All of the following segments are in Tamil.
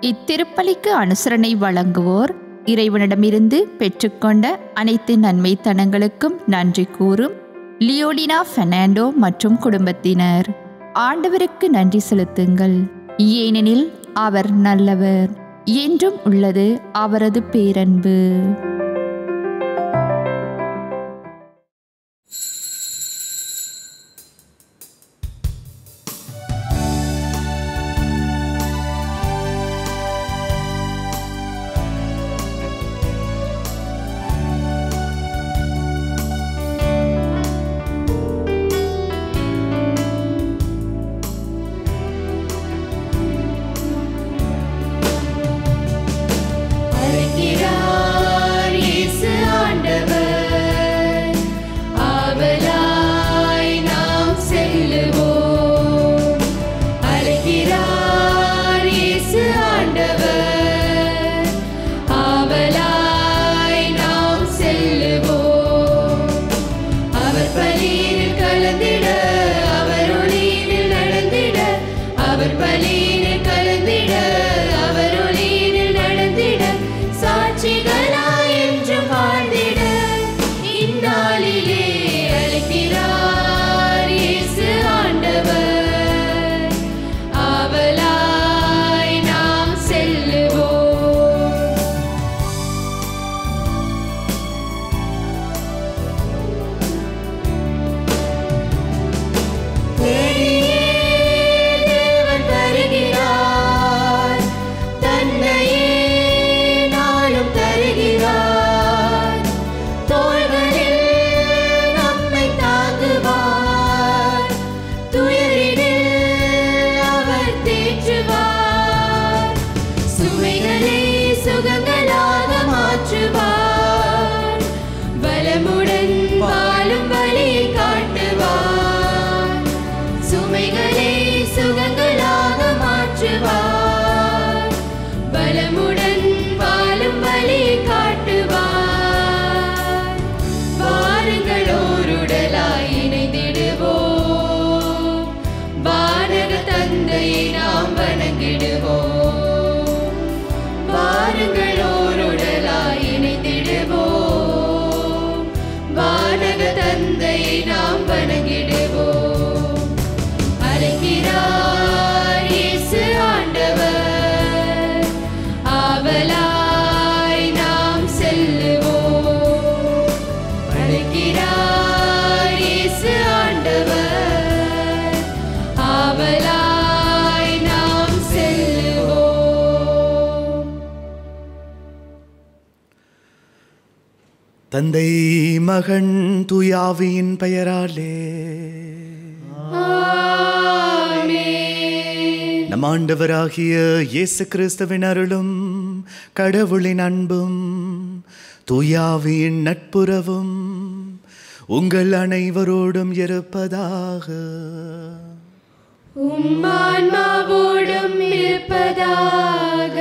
இத்திருப்பலிக்கு அனுசரணை வழங்குவோர் இறைவனிடமிருந்து பெற்றுக்கொண்ட அனைத்து நன்மைத்தனங்களுக்கும் நன்றி கூறும் லியோடினா பெர்னாண்டோ மற்றும் குடும்பத்தினர். ஆண்டவருக்கு நன்றி செலுத்துங்கள், ஏனெனில் அவர் நல்லவர், என்றும் உள்ளது அவரது பேரன்பு. தந்தை மகன் தூயாவியின் பெயராலே நம் ஆண்டவராகிய இயேசு கிறிஸ்துவின் அருளும் கடவுளின் அன்பும் தூயாவியின் நட்புறவும் உங்கள் அனைவரோடும் இருப்பதாக. உம்மான்மாவோடும் இருப்பதாக.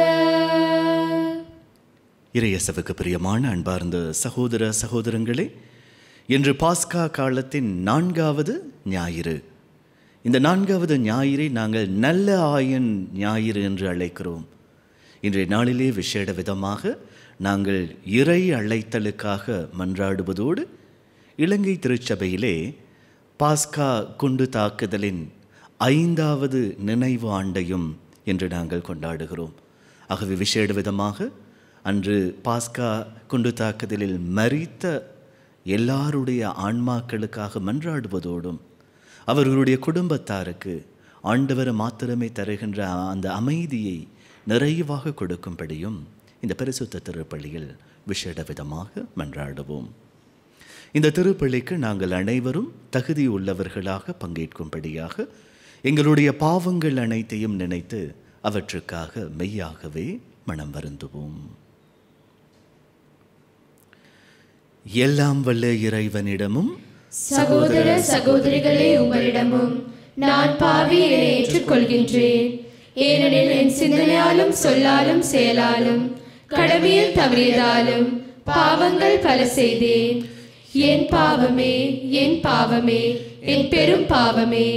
இறையேசுவுக்கு பிரியமான அன்பார்ந்த சகோதர சகோதரங்களே, இன்று பாஸ்கா காலத்தின் 4வது ஞாயிறு. இந்த 4வது ஞாயிறை நாங்கள் நல்ல ஆயன் ஞாயிறு என்று அழைக்கிறோம். இன்றைய நாளிலே விசேட விதமாக நாங்கள் இறை அழைத்தலுக்காக மன்றாடுவதோடு இலங்கை திருச்சபையிலே பாஸ்கா குண்டு தாக்குதலின் 5வது நினைவு ஆண்டையும் என்று நாங்கள் கொண்டாடுகிறோம். ஆகவே விசேட விதமாக அன்று பாஸ்கா குண்டு தாக்குதலில் மரித்த எல்லாருடைய ஆன்மாக்களுக்காக மன்றாடுவதோடும் அவர்களுடைய குடும்பத்தாருக்கு ஆண்டவர் மாத்திரமே தருகின்ற அந்த அமைதியை நிறைவாக கொடுக்கும்படியும் இந்த பரிசுத்த திருப்பலியில் விசேட விதமாக மன்றாடுவோம். இந்த திருப்பலிக்கு நாங்கள் அனைவரும் தகுதி உள்ளவர்களாக பங்கேற்கும்படியாக எங்களுடைய பாவங்கள் அனைத்தையும் நினைத்து அவற்றுக்காக மெய்யாகவே மனம் வருந்துவோம். எல்லாம் வல்ல இறைவனிடமும் சகோதர சகோதரிகளே உங்களிடமும் நான் பாவியை ஏற்றுக்கொள்கின்றேன். ஏனெனில் என் சிந்தனையாலும் சொல்லாலும் செயலாலும் கடமையில் தவறியதாலும் பாவங்கள் பல செய்தேன். என் பாவமே, என் பாவமே, என் பெரும் பாவமே.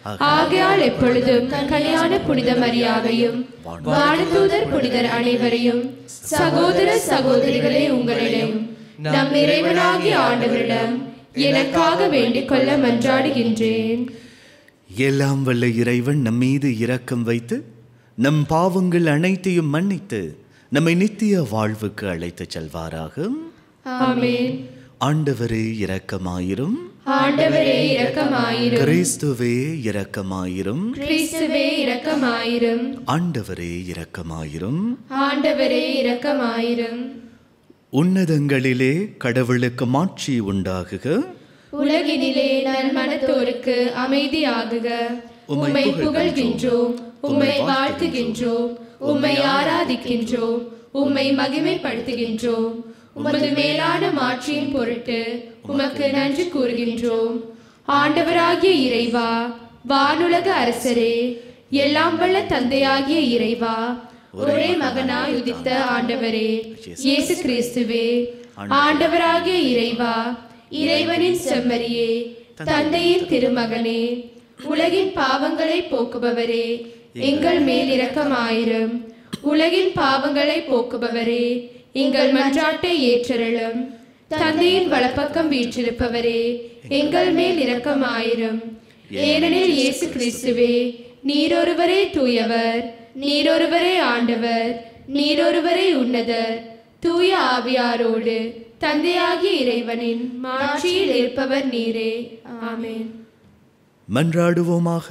ஆகையால் எப்பொழுதும் கல்யாண புனித மரியாவையும் வானதூதர் புனிதர் அனைவரையும் சகோதர சகோதரிகளே உங்களிடம் நம் இறைவனாகிய ஆண்டவரிடம் எனக்காக வேண்டிக் கொள்ள மன்றாடுகின்றேன். எல்லாம் வல்ல இறைவன் நம் மீது இரக்கம் வைத்து நம் பாவங்கள் அனைத்தையும் மன்னித்து நம்மை நித்திய வாழ்வுக்கு அழைத்துச் செல்வாராக. ஆமென். ஆண்டவரே இரக்கமாயிரும். ஆண்டவரே இரக்கமாயிரும். கிறிஸ்துவே இரக்கமாயிரும். கிறிஸ்துவே இரக்கமாயிரும். ஆண்டவரே இரக்கமாயிரும். ஆண்டவரே இரக்கமாயிரும். உன்னதங்களிலே கடவுளுக்கு மாட்சி உண்டாகுக. உலகினிலே நல்மனத்தோருக்கு அமைதியாகுக. உம்மை புகழ்கின்றோம், உம்மை வாழ்த்துகின்றோம், உம்மை ஆராதிக்கின்றோம், உம்மை மகிமைப்படுத்துகின்றோம். உமது மேலான மாட்சியின் பொருட்டு உமக்கு நன்றி கூறுகின்றோம். ஆண்டவராகிய இறைவா, வானுலக அரசரே, எல்லாம் வல்ல தந்தையாகிய இறைவா, ஒரே மகனாய் உதித்த ஆண்டவரே இயேசு கிறிஸ்துவே, ஆண்டவராகிய இறைவா, இறைவனின் செம்மறியே, தந்தையின் திருமகனே, உலகின் பாவங்களை போக்குபவரே, எங்கள் மேல் இரக்கமாயிரும். உலகின் பாவங்களை போக்குபவரே, எங்கள் மன்றாட்டை ஏற்றருளும். தந்தையின் வலப்பக்கம் வீற்றிருப்பவரே, எங்கள் மேல் இரக்கமாயிரும். ஏனெனில் இயேசு கிறிஸ்துவே, நீரொருவரே தூயவர், நீரொருவரே ஆண்டவர், நீரொருவரே உன்னதர், தூய ஆவியாரோடு தந்தையாகிய இறைவனின் மாட்சியில் இருப்பவர் நீரே. ஆமென். மன்றாடுவோமாக.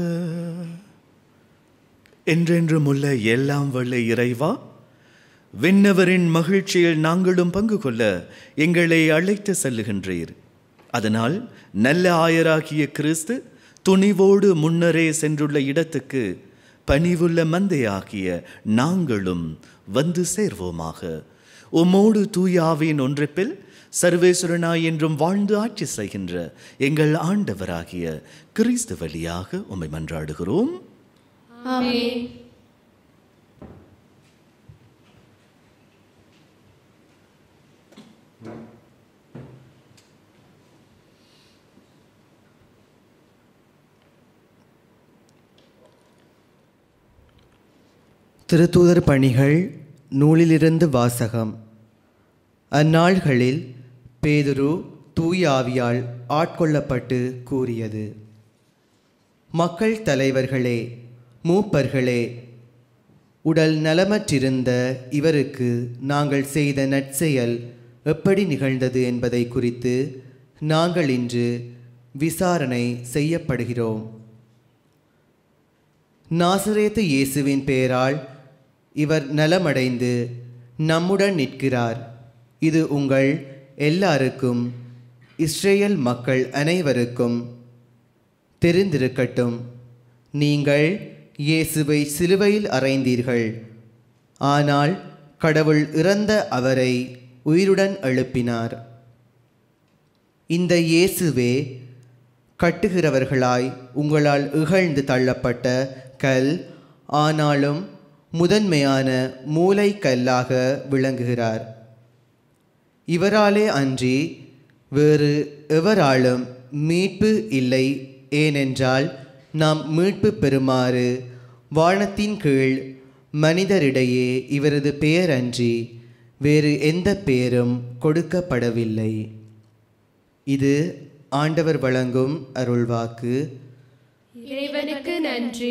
என்றென்றும் உள்ள எல்லாம் வல்ல இறைவா, விண்ணவரின் மகிழ்ச்சியில் நாங்களும் பங்கு கொள்ள எங்களை அழைத்து செல்லுகின்றீர். அதனால் நல்ல ஆயராகிய கிறிஸ்து துணிவோடு முன்னரே சென்றுள்ள இடத்துக்கு பணிவுள்ள மந்தையாகிய நாங்களும் வந்து சேர்வோமாக. உம்மோடு தூயாவின் ஒன்றிப்பில் சர்வேஸ்வரனாய் என்றும் வாழ்ந்து ஆட்சி செய்கின்ற எங்கள் ஆண்டவராகிய கிறிஸ்து வழியாக உம்மை மன்றாடுகிறோம். ஆமென். திருத்தூதர் பணிகள் நூலிலிருந்து வாசகம். அந்நாள்களில் பேதுரு தூய ஆவியால் ஆட்கொள்ளப்பட்டு கூறியது: மக்கள் தலைவர்களே, மூப்பர்களே, உடல் நலமற்றிருந்த இவருக்கு நாங்கள் செய்த நற்செயல் எப்படி நிகழ்ந்தது என்பதை குறித்து நாங்கள் இன்று விசாரணை செய்யப்படுகிறோம். நாசரேத்து இயேசுவின் பெயரால் இவர் நலமடைந்து நம்முடன் நிற்கிறார். இது உங்கள் எல்லாருக்கும், இஸ்ரேல் மக்கள் அனைவருக்கும் தெரிந்திருக்கட்டும். நீங்கள் இயேசுவை சிலுவையில் அறைந்தீர்கள். ஆனால் கடவுள் இறந்த அவரை உயிருடன் எழுப்பினார். இந்த இயேசுவே கட்டுகிறவர்களாய் உங்களால் இகழ்ந்து தள்ளப்பட்ட கல், ஆனாலும் முதன்மையான மூலைக்கல்லாக விளங்குகிறார். இவராலே அன்றி வேறு எவராலும் மீட்பு இல்லை. ஏனென்றால் நாம் மீட்பு பெறுமாறு வானத்தின் கீழ் மனிதரிடையே இவரது பெயர் அன்றி வேறு எந்த பெயரும் கொடுக்கப்படவில்லை. இது ஆண்டவர் வழங்கும் அருள்வாக்கு. இறைவனுக்கு நன்றி.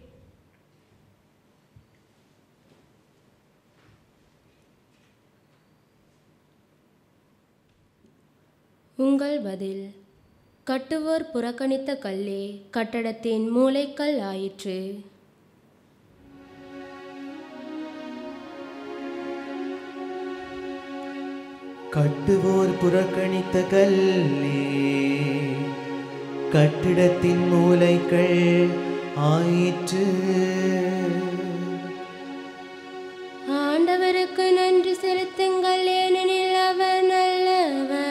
உங்கள் பதில்: கட்டுவோர் புறக்கணித்த கல்லே கட்டடத்தின் மூலைக்கல் ஆயிற்று. கட்டுவோர் புறக்கணித்த கல்லே கட்டிடத்தின் மூலைக்கல் ஆயிற்று. ஆண்டவருக்கு நன்றி செலுத்துங்கள், ஏனெனில் அவர் நல்லவர்.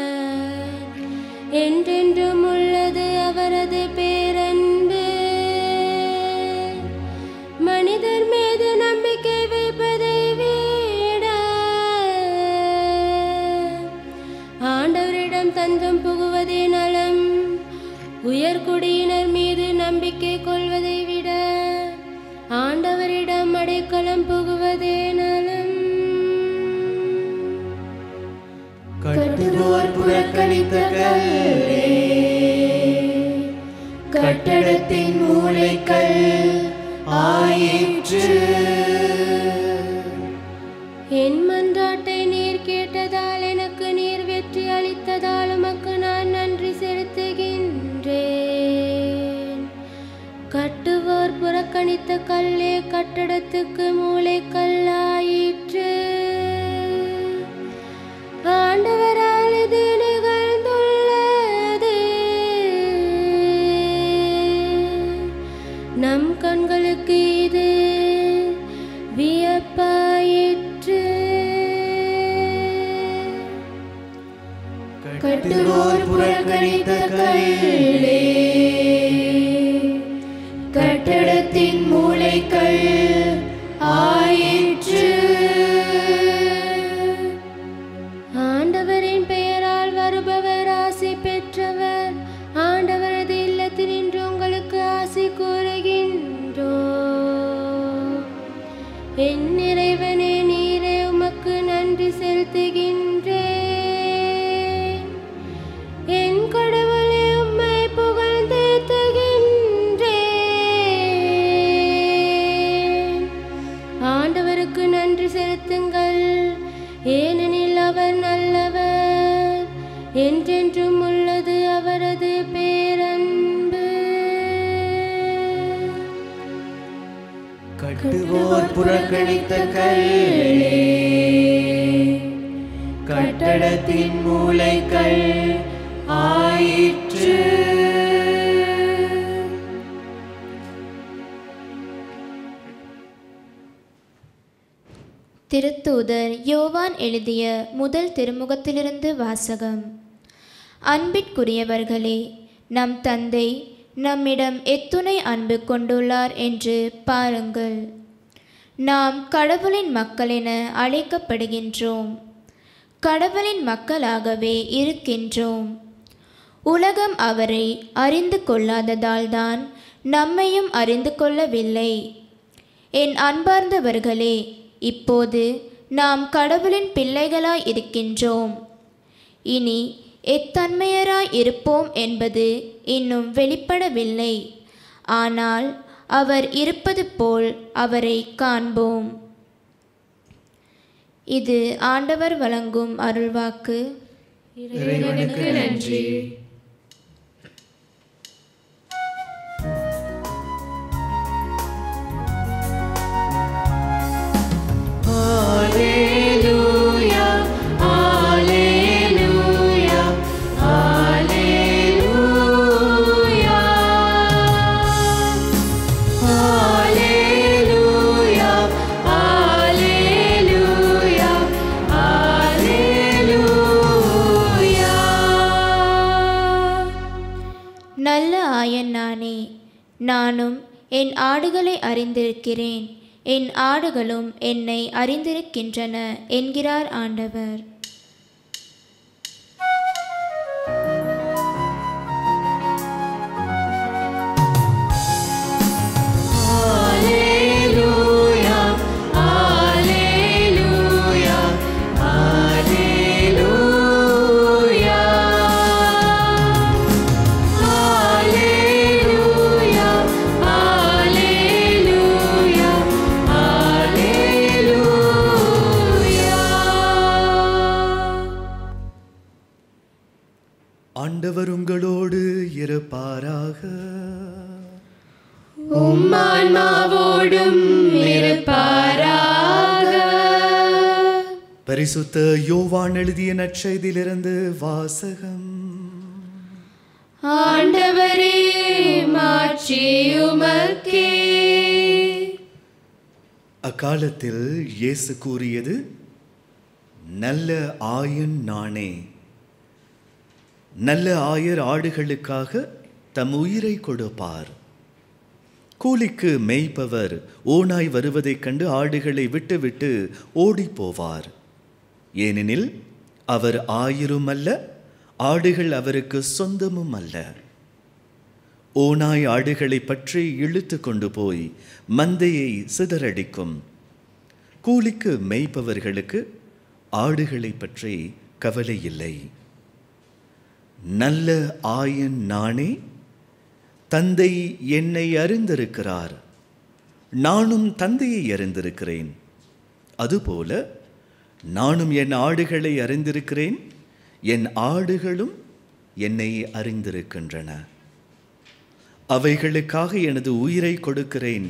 என்றென்றும் உள்ளது அவரது பேரன்பு. மனிதர் மீது நம்பிக்கை வைப்பதை விட ஆண்டவரிடம் தஞ்சம் புகுவதே நலம். உயர்குடியினர் மீது நம்பிக்கை புறக்கணித்த கல்லே, கட்டடத்தின் மூலைக்கல் ஆயிற்று. என் மன்றாட்டை நீர் கேட்டதால் எனக்கு நீர் வெற்றி அளித்ததால் உமக்கு நான் நன்றி செலுத்துகின்றேன். கட்டுவோர் புறக்கணித்த கல்லே கட்டடத்துக்கு மூலைக்கல்லாயிற்று. ஆண்டவரால் இது நிகழ்ந்துள்ளது. நம் கண்களுக்கு இது வியப்பாயிற்று. கட்டுவோர் புறக்கணித்த கல்லே, கட்டடத்தின் மூலைக்கல் ஆயிற்று. ஆண்டவரின் பெயரால் வருபவர் ஆசி பெற்றவர். ஆண்டவரது இல்லத்தில் நின்று உங்களுக்கு ஆசி கூறுகின்றோம். என் இறைவனே, நீரே உமக்கு நன்றி செலுத்துகின்றேன். என் கடவுளே, உம்மை புகழ்ந்தேத்துகின்றேன். ஆண்டவருக்கு நன்றி செலுத்துங்கள், ஏனெனில் அவர் நல்லவர். என்றென்றும் உள்ளது அவரது பேரன்பு. கட்டுவோர் புறக்கணித்த கல்லே, கட்டடத்தின் மூலைக்கல் ஆயிற்று. திருத்தூதர் யோவான் எழுதிய முதல் திருமுகத்திலிருந்து வாசகம். அன்பிற்குரியவர்களே, நம் தந்தை நம்மிடம் எத்துணை அன்பு கொண்டுள்ளார் என்று பாருங்கள். நாம் கடவுளின் மக்கள் என அழைக்கப்படுகின்றோம். கடவுளின் மக்களாகவே இருக்கின்றோம். உலகம் அவரை அறிந்து கொள்ளாததால்தான் நம்மையும் அறிந்து கொள்ளவில்லை. என் அன்பார்ந்தவர்களே, இப்போது நாம் கடவுளின் பிள்ளைகளாய் இருக்கின்றோம். இனி எத்தன்மையராய் இருப்போம் என்பது இன்னும் வெளிப்படவில்லை. ஆனால் அவர் இருப்பது போல் அவரை காண்போம். இது ஆண்டவர் வழங்கும் அருள்வாக்கு. இறைவனுக்கு நன்றி. Alleluia, Alleluia, Alleluia, Alleluia, Alleluia, Alleluia. நல்ல ஆயன் நானே, நானும் என் ஆடுகளை அறிந்திருக்கிறேன், என் ஆடுகளும் என்னை அறிந்திருக்கின்றன என்கிறார் ஆண்டவர். Alleluia, Alleluia, Alleluia, Alleluia, Alleluia, Alleluia. ஆண்டவர் உங்களோடு இருப்பாராக. உம்மான்மாவோடும் இருப்பாராக. பரிசுத்த யோவான் எழுதிய நற்செய்தியிலிருந்து வாசகம். ஆண்டவரே, மாட்சி உமக்கே. அக்காலத்தில் இயேசு கூறியது, நல்ல ஆயன் நானே. நல்ல ஆயர் ஆடுகளுக்காக தம் உயிரை கொடுப்பார். கூலிக்கு மேய்ப்பவர் ஓநாய் வருவதைக் கண்டு ஆடுகளை விட்டுவிட்டு ஓடிப்போவார். ஏனெனில் அவர் ஆயரும் அல்ல, ஆடுகள் அவருக்கு சொந்தமும் அல்ல. ஓநாய் ஆடுகளை பற்றி இழுத்து கொண்டு போய் மந்தையை சிதறடிக்கும். கூலிக்கு மேய்ப்பவர்களுக்கு ஆடுகளை பற்றி கவலை இல்லை. நல்ல ஆயன் நானே, தந்தை என்னை அறிந்திருக்கிறார், நானும் தந்தையை அறிந்திருக்கிறேன். அதுபோல நானும் என் ஆடுகளை அறிந்திருக்கிறேன், என் ஆடுகளும் என்னை அறிந்திருக்கின்றன. அவைகளுக்காக எனது உயிரை கொடுக்கிறேன்.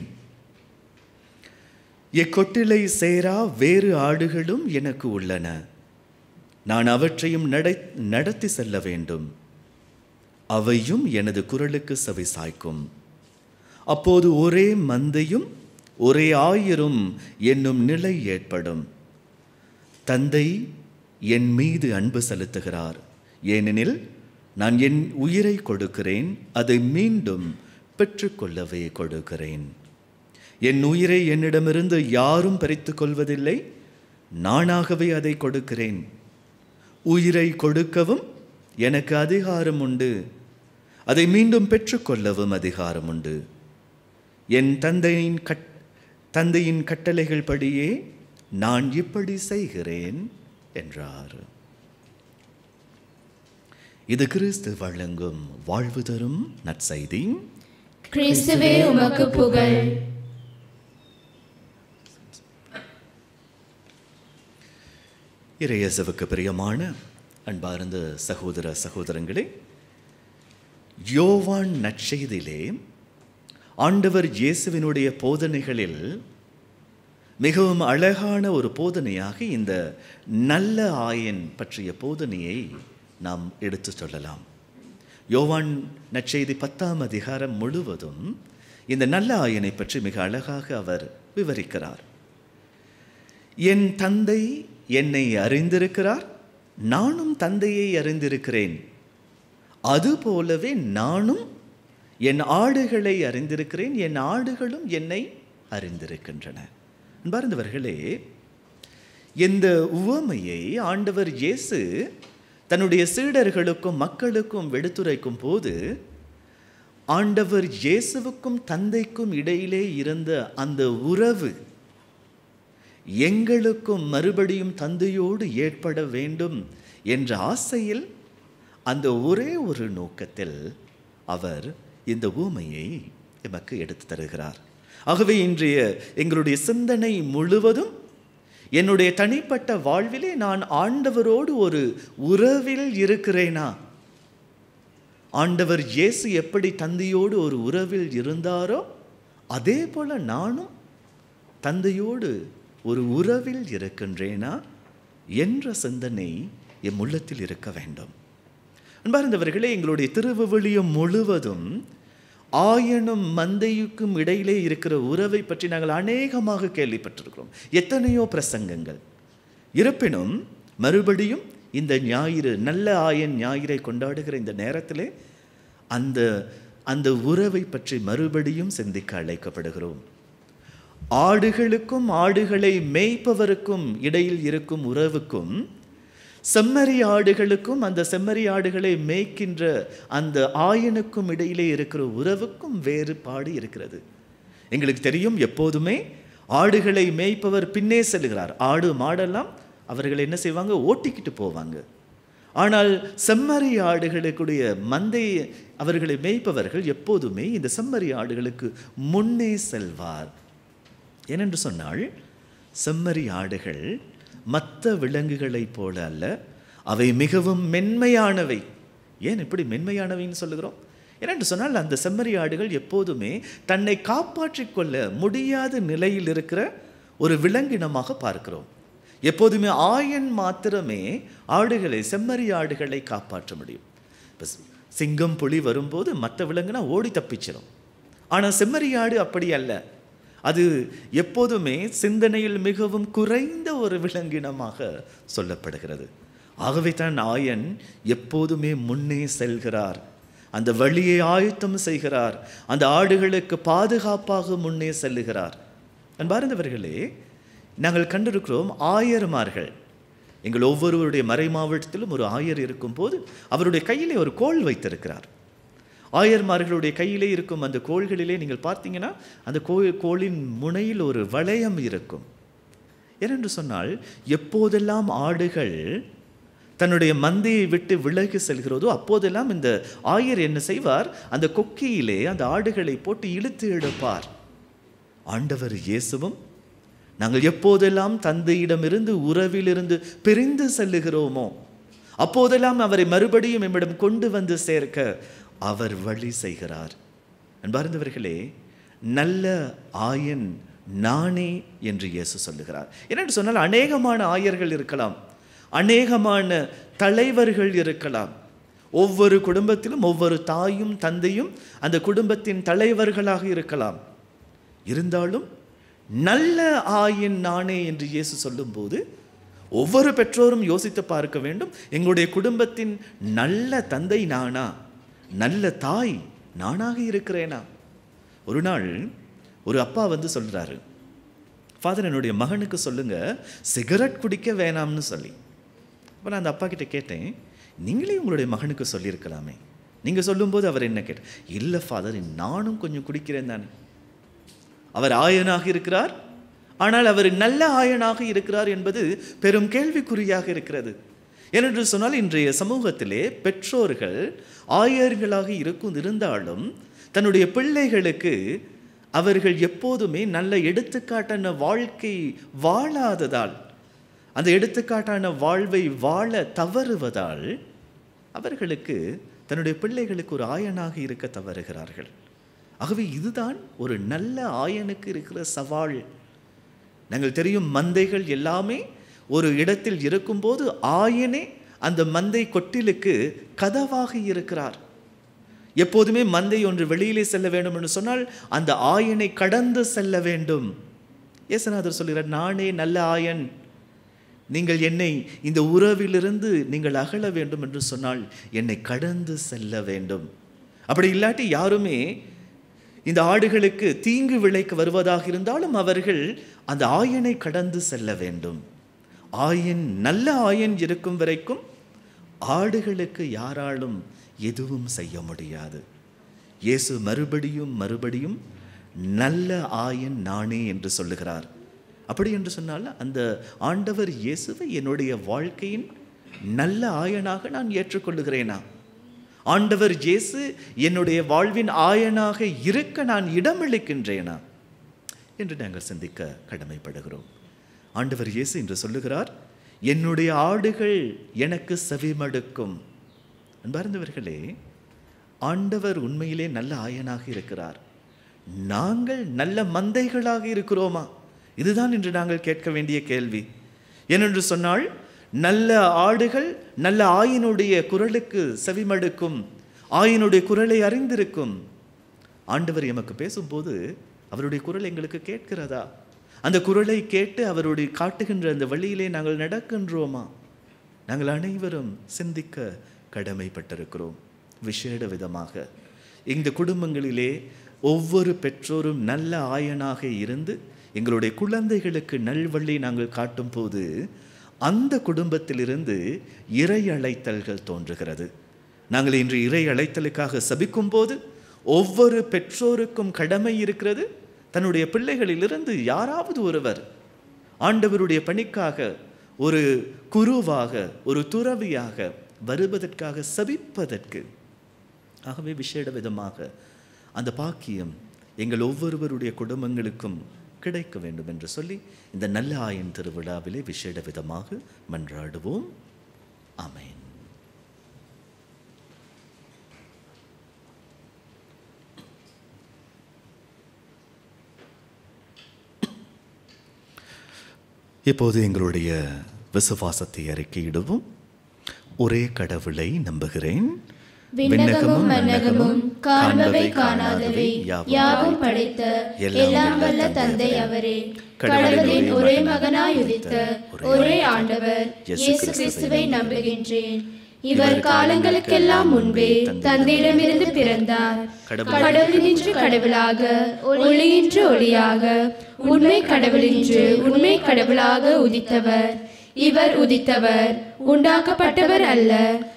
எக்கொட்டிலை சேரா வேறு ஆடுகளும் எனக்கு உள்ளன. நான் அவற்றையும் நடத்தி செல்ல வேண்டும். அவையும் எனது குரலுக்கு செவிசாய்க்கும். அப்போது ஒரே மந்தையும் ஒரே ஆயரும் என்னும் நிலை ஏற்படும். தந்தை என் மீது அன்பு செலுத்துகிறார், ஏனெனில் நான் என் உயிரை கொடுக்கிறேன், அதை மீண்டும் பெற்றுக்கொள்ளவே கொடுக்கிறேன். என் உயிரை என்னிடமிருந்து யாரும் பறித்து கொள்வதில்லை, நானாகவே அதை கொடுக்கிறேன். உயிரை கொடுக்கவும் எனக்கு அதிகாரம் உண்டு, அதை மீண்டும் பெற்றுக்கொள்ளவும் அதிகாரம் உண்டு. என் தந்தையின் கட்டளைகள் படியே நான் இப்படி செய்கிறேன் என்றார். இது கிறிஸ்து வழங்கும் வாழ்வு தரும் நற்செய்தி. கிறிஸ்துவே உமக்கு புகழ். இறையேசுவுக்கு பிரியமான அன்பார்ந்த சகோதர சகோதரங்களே, யோவான் நற்செய்தியிலே ஆண்டவர் இயேசுவினுடைய போதனைகளில் மிகவும் அழகான ஒரு போதனையாக இந்த நல்ல ஆயன் பற்றிய போதனையை நாம் எடுத்து சொல்லலாம். யோவான் நற்செய்தி 10ஆம் அதிகாரம் முழுவதும் இந்த நல்ல ஆயனை பற்றி மிக அழகாக அவர் விவரிக்கிறார். என் தந்தை என்னை அறிந்திருக்கிறார், நானும் தந்தையை அறிந்திருக்கிறேன். அதுபோலவே நானும் என் ஆடுகளை அறிந்திருக்கிறேன், என் ஆடுகளும் என்னை அறிந்திருக்கின்றன. அன்பார்ந்தவர்களே, இந்த உவமையை ஆண்டவர் இயேசு தன்னுடைய சீடர்களுக்கும் மக்களுக்கும் எடுத்துரைக்கும் போது, ஆண்டவர் இயேசுவுக்கும் தந்தைக்கும் இடையிலே இருந்த அந்த உறவு எங்களுக்கும் மறுபடியும் தந்தையோடு ஏற்பட வேண்டும் என்ற ஆசையில், அந்த ஒரே ஒரு நோக்கத்தில் அவர் இந்த உவமையை எமக்கு எடுத்து தருகிறார். ஆகவே இன்றைய எங்களுடைய சிந்தனை முழுவதும் என்னுடைய தனிப்பட்ட வாழ்விலே நான் ஆண்டவரோடு ஒரு உறவில் இருக்கிறேனா? ஆண்டவர் இயேசு எப்படி தந்தையோடு ஒரு உறவில் இருந்தாரோ அதே போல நானும் தந்தையோடு ஒரு உறவில் இருக்கின்றேனா என்ற சிந்தனை என் உள்ளத்தில் இருக்க வேண்டும். அன்பார்ந்தவர்களே, எங்களுடைய திருவிவிலியம் முழுவதும் ஆயனும் மந்தையுக்கும் இடையிலே இருக்கிற உறவை பற்றி நாங்கள் அநேகமாக கேள்விப்பட்டிருக்கிறோம், எத்தனையோ பிரசங்கங்கள். இருப்பினும் மறுபடியும் இந்த ஞாயிறு, நல்ல ஆயன் ஞாயிறை கொண்டாடுகிற இந்த நேரத்திலே அந்த உறவை பற்றி மறுபடியும் சிந்திக்க அழைக்கப்படுகிறோம். ஆடுகளுக்கும் ஆடுகளை மேய்ப்பவருக்கும் இடையில் இருக்கும் உறவுக்கும், செம்மறி ஆடுகளுக்கும் அந்த செம்மறி ஆடுகளை மேய்க்கின்ற அந்த ஆயனுக்கும் இடையிலே இருக்கிற உறவுக்கும் வேறுபாடு இருக்கிறது. எங்களுக்கு தெரியும், எப்போதுமே ஆடுகளை மேய்ப்பவர் பின்னே செல்கிறார். ஆடு மாடெல்லாம் அவர்கள் என்ன செய்வாங்க, ஓட்டிக்கிட்டு போவாங்க. ஆனால் செம்மறி ஆடுகளுக்குடைய மந்தை அவர்களை மேய்ப்பவர்கள் எப்போதுமே இந்த செம்மறி ஆடுகளுக்கு முன்னே செல்வார். ஏனென்று சொன்னால், செம்மறி ஆடுகள் மற்ற விலங்குகளைப் போல அல்ல, அவை மிகவும் மென்மையானவை. ஏன் இப்படி மென்மையானவைன்னு சொல்லுகிறோம்? ஏனென்று சொன்னால், அந்த செம்மறி ஆடுகள் எப்போதுமே தன்னை காப்பாற்றிக் கொள்ள முடியாத நிலையில் இருக்கிற ஒரு விலங்கினமாக பார்க்கிறோம். எப்போதுமே ஆயன் மாத்திரமே ஆடுகளை, செம்மறி ஆடுகளை காப்பாற்ற முடியும். இப்போ சிங்கம் புலி வரும்போது மற்ற விலங்குனா ஓடி தப்பிச்சிடும். ஆனால் செம்மறி ஆடு அப்படி அல்ல. அது எப்போதுமே சிந்தனையில் மிகவும் குறைந்த ஒரு விலங்கினமாக சொல்லப்படுகிறது. ஆகவே தான் ஆயன் எப்போதுமே முன்னே செல்கிறார், அந்த வழியை ஆயத்தம் செய்கிறார், அந்த ஆடுகளுக்கு பாதுகாப்பாக முன்னே செல்லுகிறார். அன்பார்ந்தவர்களே, நாங்கள் கண்டிருக்கிறோம் ஆயர்மார்கள். எங்கள் ஒவ்வொருவருடைய மறை மாவட்டத்திலும் ஒரு ஆயர் இருக்கும் போது அவருடைய கையிலே ஒரு கோல் வைத்திருக்கிறார். ஆயர்மார்களுடைய கையிலே இருக்கும் அந்த கோள்களிலே நீங்கள் பார்த்தீங்கன்னா அந்த கோளின் முனையில் ஒரு வளையம் இருக்கும். ஏனென்று சொன்னால், எப்போதெல்லாம் ஆடுகள் தன்னுடைய மந்தையை விட்டு விலகி செல்கிறதோ அப்போதெல்லாம் இந்த ஆயர் என்ன செய்வார்? அந்த கொக்கியிலே அந்த ஆடுகளை போட்டு இழுத்து எடுப்பார். ஆண்டவர் இயேசுவும் நாங்கள் எப்போதெல்லாம் தந்தையிடமிருந்து உறவிலிருந்து பிரிந்து செல்லுகிறோமோ அப்போதெல்லாம் அவரை மறுபடியும் நம்மிடம் கொண்டு வந்து சேர்க்க அவர் வழி செய்கிறார். அன்பார்ந்தவர்களே, நல்ல ஆயன் நானே என்று இயேசு சொல்லுகிறார். என்னென்று சொன்னால், அநேகமான ஆயர்கள் இருக்கலாம், அநேகமான தலைவர்கள் இருக்கலாம். ஒவ்வொரு குடும்பத்திலும் ஒவ்வொரு தாயும் தந்தையும் அந்த குடும்பத்தின் தலைவர்களாக இருக்கலாம். இருந்தாலும் நல்ல ஆயன் நானே என்று இயேசு சொல்லும்போது ஒவ்வொரு பெற்றோரும் யோசித்து பார்க்க வேண்டும், எங்களுடைய குடும்பத்தின் நல்ல தந்தை நானா, நல்ல தாய் நானாக இருக்கிறேனா? ஒரு நாள் ஒரு அப்பா வந்து சொல்கிறாரு, ஃபாதர் என்னுடைய மகனுக்கு சொல்லுங்க சிகரெட் குடிக்க வேணாம்னு சொல்லி. அப்போ நான் அந்த அப்பா கிட்ட கேட்டேன், நீங்களே உங்களுடைய மகனுக்கு சொல்லியிருக்கலாமே. நீங்கள் சொல்லும்போது அவர் என்ன கேட்டார்? இல்லை ஃபாதர், நானும் கொஞ்சம் குடிக்கிறேன் தானே. அவர் ஆயனாக இருக்கிறார், ஆனால் அவர் நல்ல ஆயனாக இருக்கிறார் என்பது பெரும் கேள்விக்குறியாக இருக்கிறது. ஏனென்று சொன்னால், இன்றைய சமூகத்திலே பெற்றோர்கள் ஆயர்களாக இருந்தாலும் தன்னுடைய பிள்ளைகளுக்கு அவர்கள் எப்போதுமே நல்ல எடுத்துக்காட்டான வாழ்க்கை வாழாததால், அந்த எடுத்துக்காட்டான வாழ்வை வாழ தவறுவதால் அவர்களுக்கு தன்னுடைய பிள்ளைகளுக்கு ஒரு ஆயனாக இருக்க தவறுகிறார்கள். ஆகவே இதுதான் ஒரு நல்ல ஆயனுக்கு இருக்கிற சவால். நாங்கள் தெரியும், மந்தைகள் எல்லாமே ஒரு இடத்தில் இருக்கும்போது ஆயனே அந்த மந்தை கொட்டிலுக்கு கதவாக இருக்கிறார். எப்போதுமே மந்தை ஒன்று வெளியிலே செல்ல வேண்டும் என்று சொன்னால் அந்த ஆயனை கடந்து செல்ல வேண்டும். இயேசுநாதர் சொல்கிறார், நானே நல்ல ஆயன், நீங்கள் என்னை இந்த உறவிலிருந்து நீங்கள் அகல வேண்டும் என்று சொன்னால் என்னை கடந்து செல்ல வேண்டும். அப்படி இல்லாட்டி யாருமே இந்த ஆடுகளுக்கு தீங்கு விளைக்க வருவதாக இருந்தாலும் அவர்கள் அந்த ஆயனை கடந்து செல்ல வேண்டும். ஆயன், நல்ல ஆயன் இருக்கும் வரைக்கும் ஆடுகளுக்கு யாராலும் எதுவும் செய்ய முடியாது. இயேசு மறுபடியும் மறுபடியும் நல்ல ஆயன் நானே என்று சொல்லுகிறார். அப்படி என்று சொன்னால் அந்த ஆண்டவர் இயேசுவை என்னுடைய வாழ்க்கையின் நல்ல ஆயனாக நான் ஏற்றுக்கொள்ளுகிறேனா? ஆண்டவர் இயேசு என்னுடைய வாழ்வின் ஆயனாக இருக்க நான் இடமளிக்கின்றேனா என்று நாங்கள் சிந்திக்க கடமைப்படுகிறோம். ஆண்டவர் இயேசு என்று சொல்லுகிறார், என்னுடைய ஆடுகள் எனக்கு செவிமடுக்கும். அன்பார்ந்தவர்களே, ஆண்டவர் உண்மையிலே நல்ல ஆயனாக இருக்கிறார். நாங்கள் நல்ல மந்தைகளாக இருக்கிறோமா? இதுதான் இன்று நாங்கள் கேட்க வேண்டிய கேள்வி. ஏனென்று சொன்னால், நல்ல ஆடுகள் நல்ல ஆயனுடைய குரலுக்கு செவிமடுக்கும், ஆயனுடைய குரலை அறிந்திருக்கும். ஆண்டவர் எமக்கு பேசும்போது அவருடைய குரல் எங்களுக்கு கேட்கிறதா? அந்த குரலை கேட்டு அவருடைய காட்டுகின்ற அந்த வழியிலே நாங்கள் நடக்கின்றோமா? நாங்கள் அனைவரும் சிந்திக்க கடமைப்பட்டிருக்கிறோம். விசேட விதமாக இந்த குடும்பங்களிலே ஒவ்வொரு பெற்றோரும் நல்ல ஆயனாக இருந்து எங்களுடைய குழந்தைகளுக்கு நல்வழி நாங்கள் காட்டும் போது அந்த குடும்பத்திலிருந்து இறை அழைத்தல்கள் தோன்றுகிறது. நாங்கள் இன்று இறை அழைத்தலுக்காக சபிக்கும் போது ஒவ்வொரு பெற்றோருக்கும் கடமை இருக்கிறது, தன்னுடைய பிள்ளைகளிலிருந்து யாராவது ஒருவர் ஆண்டவருடைய பணிக்காக ஒரு குருவாக ஒரு துறவியாக வருவதற்காக சபிப்பதற்கு. ஆகவே விசேட விதமாக அந்த பாக்கியம் எங்கள் ஒவ்வொருவருடைய குடும்பங்களுக்கும் கிடைக்க வேண்டும் என்று சொல்லி இந்த நல்ல ஆயன் திருவிழாவிலே விசேட விதமாக மன்றாடுவோம். ஆமென். இப்போது எங்களுடைய விசுவாசத்தை அறிக்கையிடுவோம். ஒரே கடவுளை நம்புகிறேன், விண்ணகமும் மன்னகமும் காண்பவை காணாதவை யாவும் படைத்த எல்லாம் வல்ல தந்தை அவரே, கடவுளின் ஒரே மகனாய் உதித்த ஒரே ஆண்டவர் இயேசு கிறிஸ்துவை நம்புகின்றேன். இவர் காலங்களுக்கெல்லாம் முன்பே தந்தையிடமிருந்து பிறந்தார். கடவுளினின்று கடவுளாக, ஒளியின்று ஒளியாக, உண்மை கடவுளின்று உண்மை கடவுளாக உதித்தவர். இவர் உதித்தவர், உண்டாக்கப்பட்டவர் அல்ல,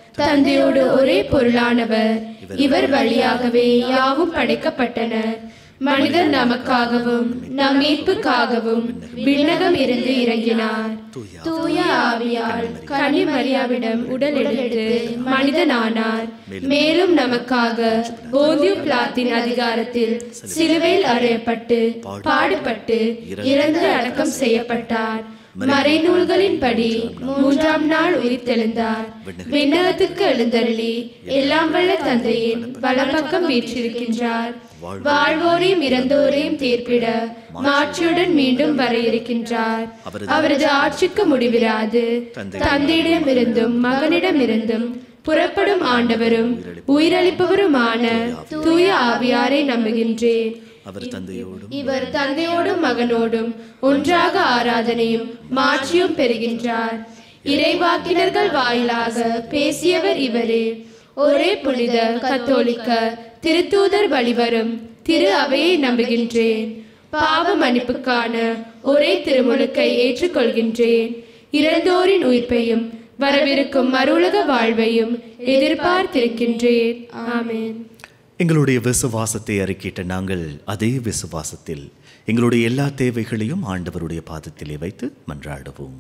தந்தையோடு ஒரே பொருளானவர். இவர் வழியாகவே யாவும் படைக்கப்பட்டன. மனிதர் நமக்காகவும் நம் மீட்புக்காகவும் விண்ணகம் இருந்து இறங்கினார். தூய ஆவியால் கன்னி மரியாவிடம் உடல் எடுத்து மனிதனானார். மேலும் நமக்காக போந்தியு பிலாத்தின் அதிகாரத்தில் சிலுவையில் அறையப்பட்டு பாடுபட்டு இறந்து அடக்கம் செய்யப்பட்டார். மறைநூல்களின்படி 3ஆம் நாள் உயிர்த்தெழுந்தார். விண்ணகத்துக்கு எழுந்தருளி எல்லாம் வல்ல தந்தையின் வலப்பக்கம் வீற்றிருக்கின்றார். வாழ்வோரையும் இறந்தோரையும் தீர்ப்பிட மாட்சியுடன் மீண்டும் வர இருக்கின்றார். அவரது ஆட்சிக்கு முடிவிராது. தந்தையிடமிருந்தும் மகனிடமிருந்தும் புறப்படும் ஆண்டவரும் உயிரளிப்பவருமான தூய ஆவியாரை நம்புகின்றேன். இவர் தந்தையோடும் மகனோடும் ஒன்றாக ஆராதனையும் மாட்சியும் பெறுகின்றார். இறைவாக்கினர்கள் வாயிலாக பேசியவர் இவரே. ஒரே புனித கத்தோலிக்க திருத்தூதர் வழிவரும் திரு அவையை நம்புகின்றேன். பாவ மன்னிப்புக்கான ஒரே திருமுழுக்கை ஏற்றுக்கொள்கின்றேன். இறந்தோரின் உயிர்ப்பையும் வரவிருக்கும் மறுவுலக வாழ்வையும் எதிர்பார்த்திருக்கின்றேன். ஆமென். எங்களுடைய விசுவாசத்தை அறிக்கையிட்ட நாங்கள் அதே விசுவாசத்தில் எங்களுடைய எல்லா தேவைகளையும் ஆண்டவருடைய பாதத்திலே வைத்து மன்றாடுவோம்.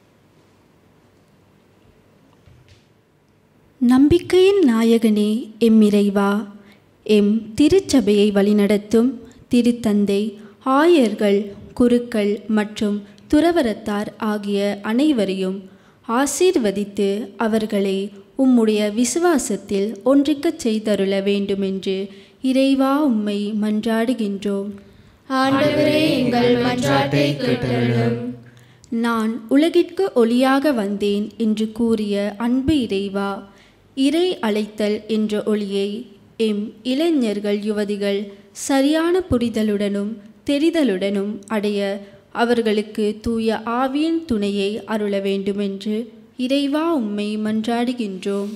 நம்பிக்கையின் நாயகனே எம் இறைவா, எம் திருச்சபையை வழிநடத்தும் திருத்தந்தை, ஆயர்கள், குருக்கள் மற்றும் துறவரத்தார் ஆகிய அனைவரையும் ஆசீர்வதித்து அவர்களை உம்முடைய விசுவாசத்தில் ஒன்றிக்கச் செய்தருள வேண்டுமென்று இறைவா உம்மை மன்றாடுகின்றோம். ஆண்டவரே, எங்கள் மன்றாட்டை கேட்டருளும். நான் உலகிற்கு ஒளியாக வந்தேன் என்று கூறிய அன்பு இறைவா, இறை அழைத்தல் என்ற ஒளியை எம் இளைஞர்கள் யுவதிகள் சரியான புரிதலுடனும் தெரிதலுடனும் அடைய அவர்களுக்கு தூய ஆவியின் துணையை அருள வேண்டுமென்று இறைவா உம்மை மன்றாடுகின்றோம்.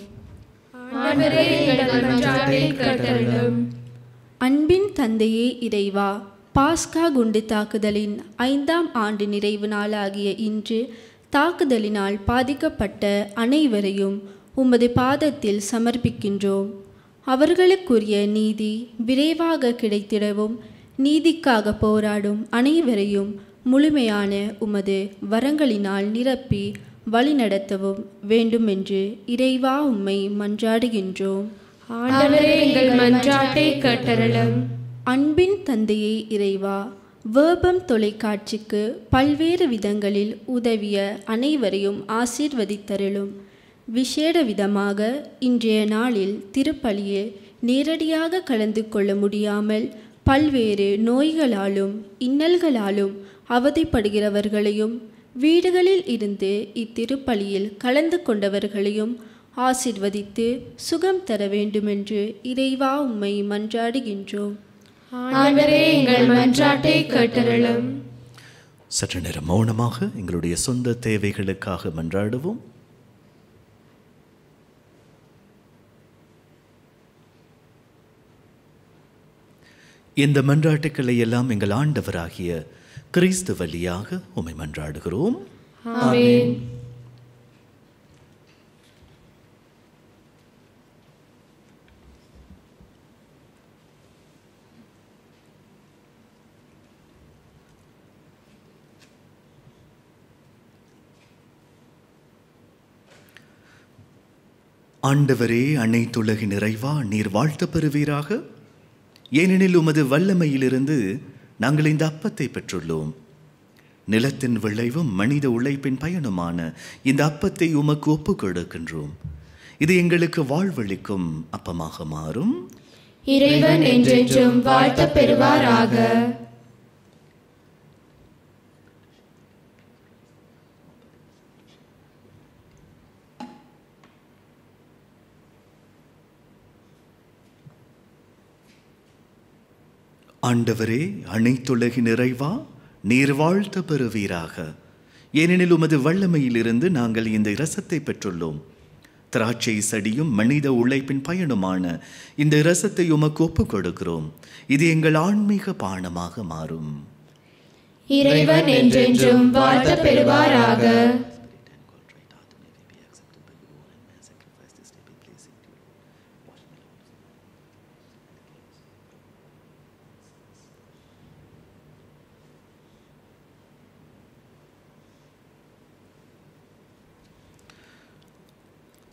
அன்பின் தந்தையே இறைவா, பாஸ்கா குண்டு தாக்குதலின் 5ஆம் ஆண்டு நிறைவு நாளாகிய இன்று தாக்குதலினால் பாதிக்கப்பட்ட அனைவரையும் உமது பாதத்தில் சமர்ப்பிக்கின்றோம். அவர்களுக்குரிய நீதி விரைவாக கிடைத்திடவும் நீதிக்காக போராடும் அனைவரையும் முழுமையான உமது வரங்களினால் நிரப்பி வழிநடத்தவும் வேண்டுமென்று இறைவா உம்மை மன்றாடுகின்றோம். ஆண்டவரே, எங்கள் மன்றாட்டை கேட்டருளும். அன்பின் தந்தையே இறைவா, வேபம் தொலைக்காட்சிக்கு பல்வேறு விதங்களில் உதவிய அனைவரையும் ஆசீர்வதித்தருளும். விசேட விதமாக இன்றைய நாளில் திருப்பலியில் நேரடியாக கலந்து கொள்ள முடியாமல் பல்வேறு நோய்களாலும் இன்னல்களாலும் அவதிப்படுகிறவர்களையும் வீடுகளில் இருந்து இத்திருப்பலியில் கலந்து கொண்டவர்களையும் ஆசீர்வதித்து சுகம் தர வேண்டுமென்று இறைவா உம்மை மன்றாடுகின்றோம். ஆண்டவரே, எங்கள் மன்றாட்டை கேட்டருளும். சற்று நேரம் மௌனமாக எங்களுடைய சொந்த தேவைகளுக்காக மன்றாடுவோம். இந்த மன்றாட்டுக்களை எல்லாம் எங்கள் ஆண்டவராகிய கிறிஸ்து வழியாக உம்மை மன்றாடுகிறோம். ஆமென். ஆண்டவரே, அனைத்துலகின் நிறைவா, நீர் வாழ்த்து பெறுவீராக. ஏனெனில் உமது வல்லமையிலிருந்து நாங்கள் இந்த அப்பத்தை பெற்றுள்ளோம். நிலத்தின் விளைவும் மனித உழைப்பின் பயனுமான இந்த அப்பத்தை உமக்கு ஒப்புக் கொடுக்கின்றோம். இது எங்களுக்கு வாழ்வளிக்கும் அப்பமாக மாறும். இறைவன் என்றென்றும் வாழ்த்த பெறுவாராக. ஆண்டவரே, அனைத்துலகின் நிறைவா, நீர் வாழ்த்த பெறுவீராக. ஏனெனில் உமது வல்லமையிலிருந்து நாங்கள் இந்த இரசத்தை பெற்றுள்ளோம். திராட்சை செடியும் மனித உழைப்பின் பயனுமான இந்த இரசத்தை உமக்கு ஒப்புக் கொடுக்கிறோம். இது எங்கள் ஆன்மீக பானமாக மாறும். இறைவன் என்றென்றும் வாழ்த்த பெறுவாராக.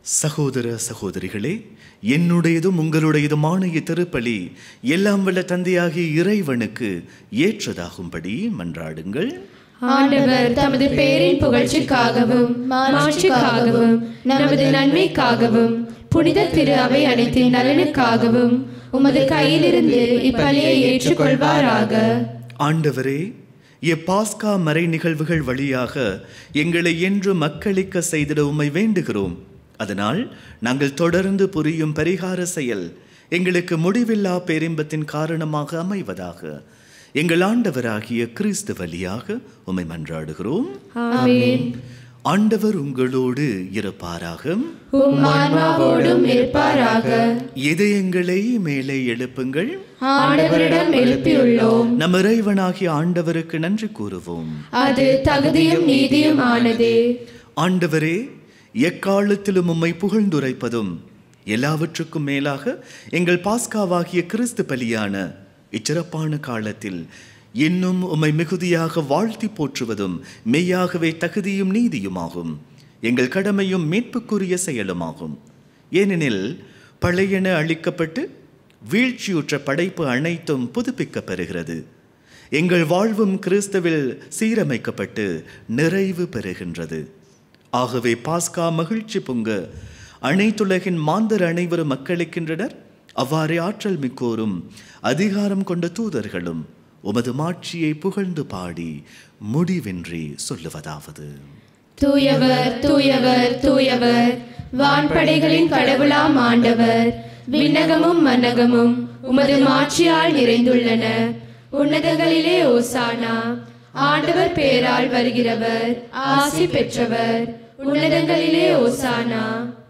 சகோதர சகோதரிகளே, என்னுடையதும் உங்களுடையதுமான இத்திருப்பலி எல்லாம் வல்ல தந்தையாகிய இறைவனுக்கு ஏற்றதாகும்படி மன்றாடுங்கள். ஆண்டவர் தமது பேரின் புகழ்ச்சிக்காகவும் மாட்சிக்காகவும் நமது நன்மைக்காகவும் புனித திரு அவை அனைத்தின் நலனுக்காகவும் உமது கையிலிருந்து இப்பலியை ஏற்றுக்கொள்வாராக. ஆண்டவரே, பாஸ்கா மறை நிகழ்வுகள் வழியாக எங்களை என்று மக்களிக்க செய்திட உம்மை வேண்டுகிறோம். அதனால் நாங்கள் தொடர்ந்து புரியும் பரிகார செயல் எங்களுக்கு முடிவில்லா பேரின்பத்தின் காரணமாக அமைவதாக எங்கள் ஆண்டவராகிய கிறிஸ்து வழியாக உம்மை மன்றாடுகிறோம். ஆமென். ஆண்டவர் உங்களோடு இருப்பாராக. உம் ஆன்மாவோடும் இருப்பாராக. இதயங்களை மேலே எழுப்புங்கள். ஆண்டவரிடம் எழுப்பியுள்ளோம். நம் இறைவனாகிய ஆண்டவருக்கு நன்றி கூறுவோம். அது தகுதியும் நீதியும் ஆனதே. ஆண்டவரே, எக்காலத்திலும் உம்மை புகழ்ந்துரைப்பதும் எல்லாவற்றுக்கும் மேலாக எங்கள் பாஸ்காவாகிய கிறிஸ்து பலியான இச்சிறப்பான காலத்தில் இன்னும் உம்மை மிகுதியாக வாழ்த்தி போற்றுவதும் மெய்யாகவே தகுதியும் நீதியுமாகும். எங்கள் கடமையும் மீட்புக்குரிய செயலுமாகும். ஏனெனில் பழையன அழிக்கப்பட்டு வீழ்ச்சியுற்ற படைப்பு அனைத்தும் புதுப்பிக்கப் பெறுகிறது. எங்கள் வாழ்வும் கிறிஸ்துவில் சீரமைக்கப்பட்டு நிறைவு பெறுகின்றது. ஆகவே பாஸ்கா மகிழ்ச்சி பொங்க அனைத்துலகின் மாந்தர் அனைவரும் மக்களிக்கின்றனர். அவ்வாறே ஆற்றல் மிக்கோரும் அதிகாரம் கொண்ட தூதர்களும் உமது மாட்சியை புகழ்ந்து பாடி முடிவின்றி சொல்லுவதாவது: தூயவர் தூயவர் தூயவர், வான்படைகளின் கடவுளாம் ஆண்டவர். விண்ணகமும் மன்னகமும் உமது மாட்சியால் நிறைந்துள்ளன. உன்னதங்களிலே ஓசானா. ஆண்டவர் பேரால் வருகிறவர் ஆசி பெற்றவர். உன்னதங்களிலே ஓசானா.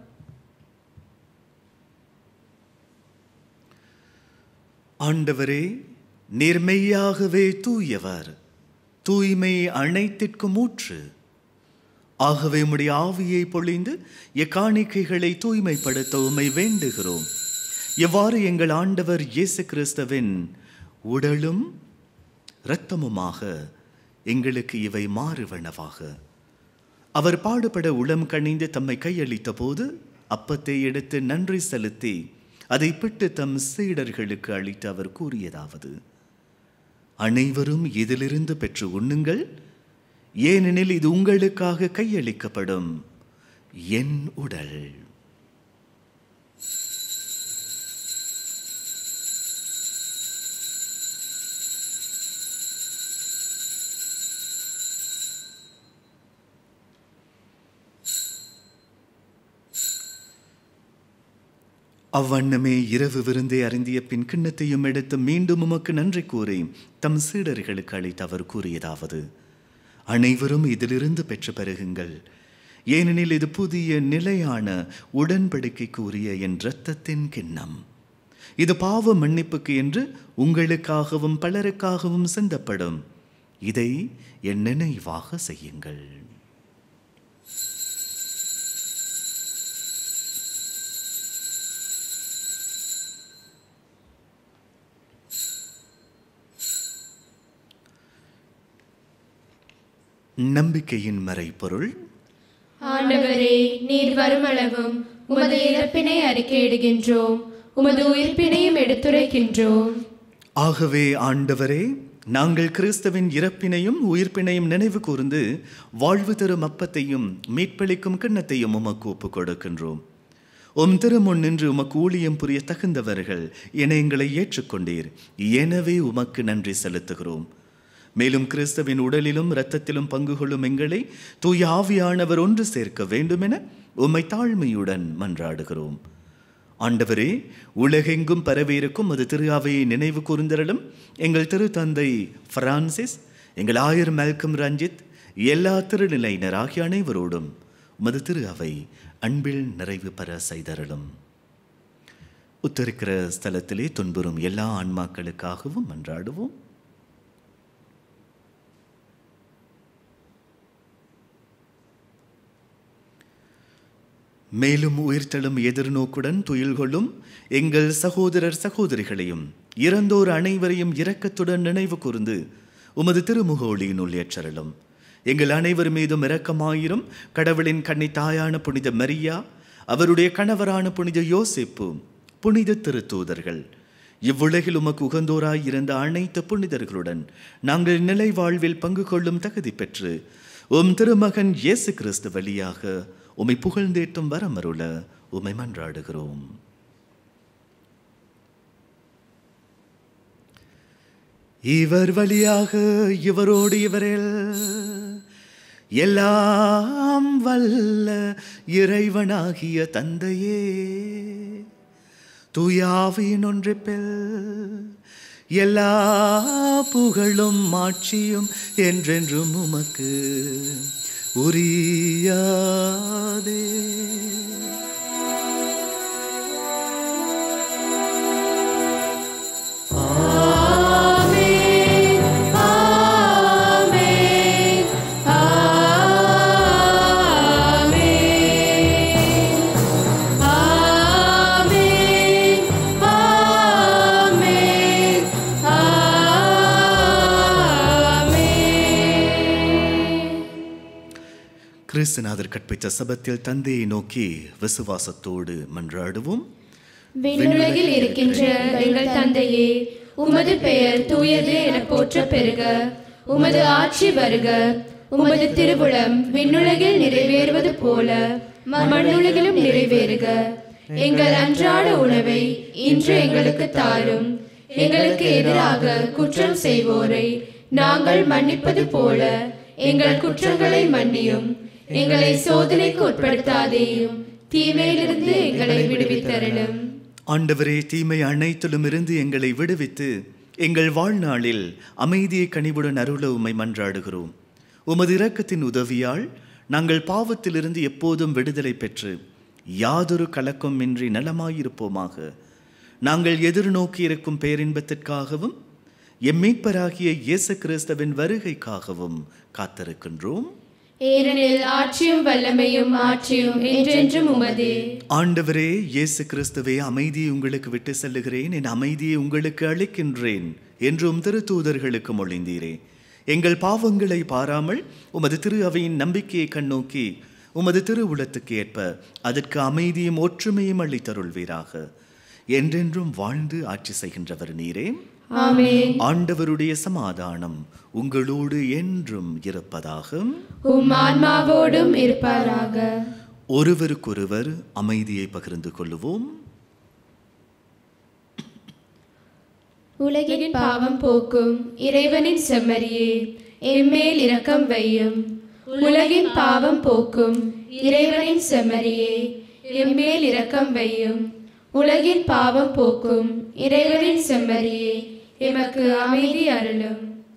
ஆண்டவரே, நேர்மையாகவே தூயவர், தூய்மை அனைத்திற்கும் ஊற்று. ஆகவே உம்முடைய ஆவியை பொழிந்து எக்காணிக்கைகளை தூய்மைப்படுத்த உம்மை வேண்டுகிறோம். எவ்வாறு எங்கள் ஆண்டவர் இயேசு கிறிஸ்துவின் உடலும் இரத்தமுமாக எங்களுக்கு இவை மாறுவனவாக. அவர் பாடுபட உளம் கனிந்து தம்மை கையளித்த போது அப்பத்தை எடுத்து நன்றி செலுத்தி அதை பிட்டு தம் சீடர்களுக்கு அளித்து அவர் கூறியதாவது: அனைவரும் இதிலிருந்து பெற்று உண்ணுங்கள், ஏனெனில் இது உங்களுக்காக கையளிக்கப்படும் என் உடல். அவ்வண்ணமே இரவு விருந்தை அருந்திய பின் கிண்ணத்தையும் எடுத்து மீண்டும் உமக்கு நன்றி கூறி தம் சீடர்களுக்கு அளித்து அவர் கூறியதாவது: அனைவரும் இதிலிருந்து பெற்று பெறுகுங்கள், ஏனெனில் இது புதிய நிலையான உடன்படிக்கைக்கு உரிய என் இரத்தத்தின் கிண்ணம். இது பாவ மன்னிப்புக்கு என்று உங்களுக்காகவும் பலருக்காகவும் சிந்தப்படும். இதை என் நினைவாக செய்யுங்கள். நம்பிக்கையின் மறைபொருள். ஆண்டவரே, நீர் வருமளவும் உமது இறப்பினை அறிக்கையிடுகின்றோம், உமது உயிர்ப்பினையும் எடுத்துரைக்கின்றோம். ஆகவே ஆண்டவரே, நாங்கள் கிறிஸ்துவின் இறப்பினையும் உயிர்ப்பினையும் நினைவு கூர்ந்து வாழ்வு தரும் அப்பத்தையும் மீட்பளிக்கும் கிண்ணத்தையும் உமக்கு ஒப்புக் கொடுக்கின்றோம். உம் திருமுன் நின்று உமக்கு ஊழியம் புரிய தகுந்தவர்கள் என எங்களை ஏற்றுக்கொண்டீர். எனவே உமக்கு நன்றி செலுத்துகிறோம். மேலும் கிறிஸ்துவின் உடலிலும் இரத்தத்திலும் பங்கு கொள்ளும் எங்களை தூய ஆவியானவர் ஒன்று சேர்க்க வேண்டும் என உம்மை தாழ்மையுடன் மன்றாடுகிறோம். ஆண்டவரே, உலகெங்கும் பரவியிருக்கும் அது திரு அவையை நினைவு கூர்ந்தருளும். எங்கள் திரு தந்தை பிரான்சிஸ், எங்கள் ஆயர் மால்கம் ரஞ்சித், எல்லா திருநிலையினர் ஆகிய அனைவரோடும் உமது திரு அவை அன்பில் நிறைவு பெற செய்தருளும். உத்தரிக்கிற ஸ்தலத்திலே துன்புறும் எல்லா ஆன்மாக்களுக்காகவும் மன்றாடுவோம். மேலும் உயிர்த்தெழும் எதிர்நோக்குடன் துயில் கொள்ளும் எங்கள் சகோதரர் சகோதரிகளையும் இறந்தோர் அனைவரையும் இரக்கத்துடன் நினைவு கூர்ந்து உமது திருமுக ஒளியினுள் ஏற்றருளும். எங்கள் அனைவர் மீதும் இரக்கமாயிரும். கடவுளின் கன்னி தாயான புனித மரியா, அவருடைய கணவரான புனித யோசேப்பு, புனித திருத்தூதர்கள், இவ்வுலகில் உமக்கு உகந்தோராய் இருந்த அனைத்து புனிதர்களுடன் நாங்கள் நிலை வாழ்வில் பங்கு கொள்ளும் தகுதி பெற்று உம் திருமகன் இயேசு கிறிஸ்து வழியாக உம்மை புகழ்ந்தேற்றும் வரமருள உம்மை மன்றாடுகிறோம். இவர் வழியாக இவரோடு இவரில் எல்லாம் வல்ல இறைவனாகிய தந்தையே, தூயாவின் ஒன்றிப்பில் எல்லா புகழும் மாட்சியும் என்றென்றும் உமக்கு உரியாதே. கிறிஸ்துநாதர் கற்பித்த சபத்தில் தந்தையை நோக்கி விசுவாசத்தோடு மன்றாடுவோம். விண்ணுலகில் இருக்கின்ற எங்கள் தந்தையே, உமது பெயர் தூயது என போற்ற பெறுக. உமது ஆட்சி வருக. உமது திருவுளம் விண்ணுலகில் நிறைவேறுவது போல மண்ணுலகிலும் நிறைவேறுக. எங்கள் அன்றாட உணவை இன்று எங்களுக்கு தாரும். எங்களுக்கு எதிராக குற்றம் செய்வோரை நாங்கள் மன்னிப்பது போல எங்கள் குற்றங்களை மன்னியும். எங்களை சோதனைக்கு உட்படுத்தாதேயும், தீமையிலிருந்து எங்களை விடுவித்தருளும். ஆண்டவரே, தீமை அனைத்திலும் இருந்து எங்களை விடுவித்து எங்கள் வாழ்நாளில் அமைதியை கனிவுடன் அருள உம்மை மன்றாடுகிறோம். உமது இரக்கத்தின் உதவியால் நாங்கள் பாவத்திலிருந்து எப்போதும் விடுதலை பெற்று யாதொரு கலக்கமின்றி நலமாயிருப்போமாக. நாங்கள் எதிர்நோக்கி இருக்கும் பேரின்பத்திற்காகவும் எம்மீட்பராகிய இயேசு கிறிஸ்துவின் வருகைக்காகவும் காத்திருக்கின்றோம். ஏனெனில் ஆட்சியும் வல்லமையும் ஆட்சியும் என்றென்றும் உமதே. ஆண்டவரே இயேசு கிறிஸ்துவே, அமைதியை உங்களுக்கு விட்டு செல்லுகிறேன், என் அமைதியை உங்களுக்கு அளிக்கின்றேன் என்றும் திருத்தூதர்களுக்கு மொழிந்தீரே. எங்கள் பாவங்களை பாராமல் உமது திரு அவையின் நம்பிக்கையை கண்ணோக்கி உமது திரு உள்ளத்துக்கு ஏற்ப அதற்கு அமைதியும் ஒற்றுமையும் அளித்தருள்வீராக. என்றென்றும் வாழ்ந்து ஆட்சி செய்கின்றவர் நீரே. ஆமென். ஆண்டவருடைய சமாதானம் உங்களோடு என்றும் இருப்பதாக. உம் ஆன்மாவோடும் இருப்பாராக. ஒருவருக்கொருவர் அமைதியை பகிர்ந்து கொள்ளுவோம். உலகின் பாவம் போக்கும் இறைவனின் செம்மறியே, எம்மேல் இரக்கம் வையும். உலகின் பாவம் போக்கும் இறைவனின் செம்மறியே, எம்மேல் இரக்கம் வையும். உலகின் பாவம் போக்கும் இறைவனின் செம்மறியே, எமக்கு அமைதி அருளும்.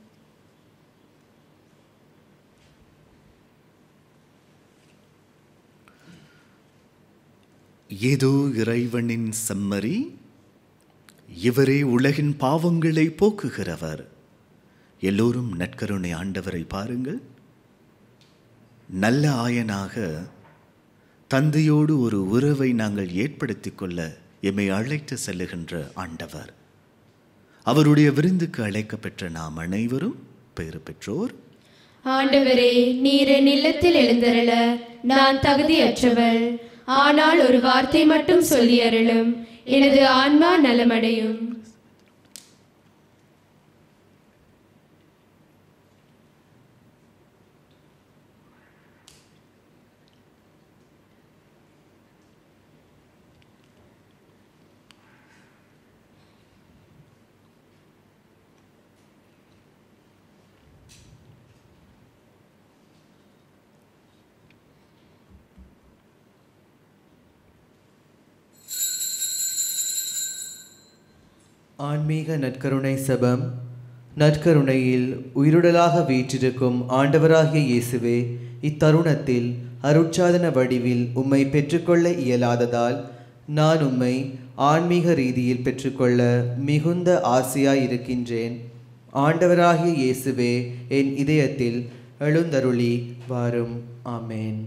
ஏதோ இறைவனின் செம்மறி, இவரே உலகின் பாவங்களை போக்குகிறவர். எல்லோரும் நற்கருணை ஆண்டவரை பாருங்கள். நல்ல ஆயனாக தந்தையோடு ஒரு உறவை நாங்கள் ஏற்படுத்திக் கொள்ள எம்மை அழைத்து செல்லுகின்ற ஆண்டவர். அவருடைய விருந்துக்கு அழைக்கப்பெற்ற நாம் அனைவரும் பேறு பெற்றோர். ஆண்டவரே, நீர் என் இல்லத்தில் எழுந்தருள நான் தகுதியற்றவள். ஆனால் ஒரு வார்த்தை மட்டும் சொல்லி அருளும், எனது ஆன்மா நலமடையும். ஆன்மீக நற்கருணை சபம். நற்கருணையில் உயிருடலாக வீற்றிருக்கும் ஆண்டவராகிய இயேசுவே, இத்தருணத்தில் அருட்சாதன வடிவில் உம்மை பெற்றுக்கொள்ள இயலாததால் நான் உம்மை ஆன்மீக ரீதியில் பெற்றுக்கொள்ள மிகுந்த ஆசையாயிருக்கின்றேன். ஆண்டவராகிய இயேசுவே, என் இதயத்தில் எழுந்தருளி வாரும். ஆமேன்.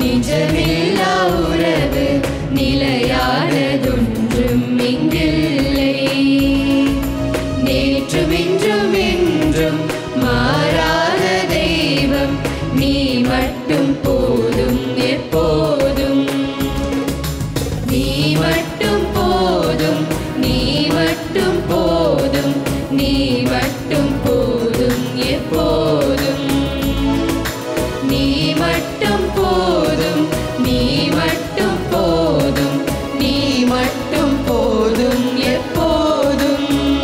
நிஜமில்லா உறவு நிலையானதொன்றும் இங்கில்லை. நேற்றும் இன்றும் என்றும் மாறாத தெய்வம் நீ மட்டும் போதும் எப்போதும். நீ மட்டும் போதும், நீ மட்டும் போதும், நீ மட்டும் போதும் எப்போதும். நீ மட்டும் போதும், நீ மட்டும் போதும், நீ மட்டும் போதும் எப்போதும்.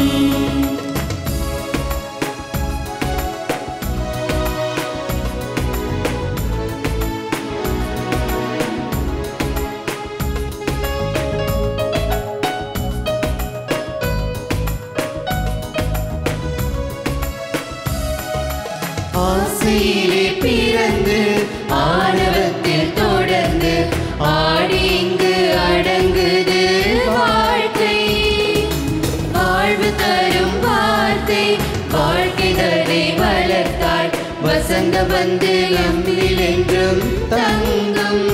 ஆசையிலே பிறந்து ஆணவத்தில் தொடர்ந்து ஆடி இங்கு அடங்குது வாழ்க்கை. வாழ்வு தரும் வார்த்தை வாழ்க்கை தரை வளர்த்தாள். வசந்தம் வந்து நம்மில் என்றும் தங்கும்.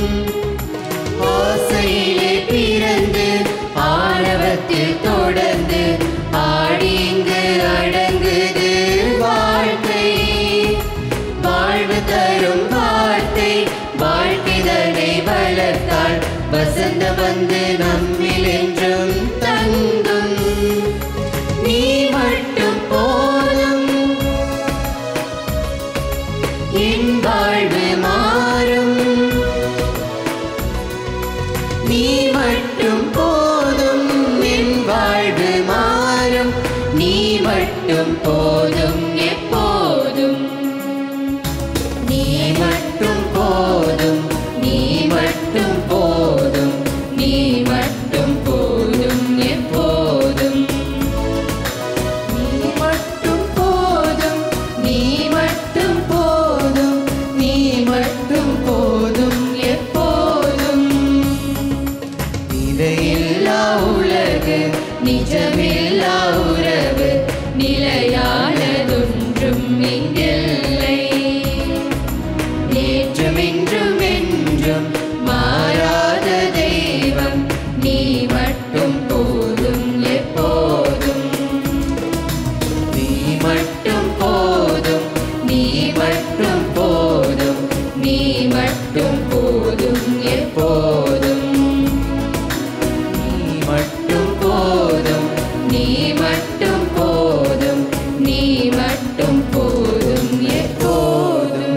ஆசையிலே பிறந்து ஆணவத்தில் தொடர்ந்து ஆடி இங்கு அடங்குது வாழ்க்கை. வாழ்வு தரும் வார்த்தை வாழ்க்கை தன்னை வளர்த்தாள். வசந்தம் வந்து நம்மில் என்றும் தங்கும். நீ மட்டும் போதும், என் வாழ்வு மாறும். நீ மட்டும் போதும், என் வாழ்வு மாறும். நீ மட்டும் போதும் எப்போதும். நீ மட்டும் போதும், நீ மட்டும் போதும், நீ மட்டும் போதும் எப்போதும். நீ மட்டும் போதும், நீ மட்டும் போதும், நீ மட்டும் போதும் எப்போதும். நிலையில்லா உலகு நிஜமில்லா உறவு நிலையானதொன்றும் இங்கில்லை. நேற்றும் இன்றும் என்றும் மாறாத தெய்வம் நீ மட்டும் போதும் எப்போதும். நீ மட்டும் போதும், நீ மட்டும் போதும், நீ மட்டும் போதும் எப்போதும். நீ மட்டும் போதும், நீ மட்டும் போதும், நீ மட்டும் போதும் எப்போதும்.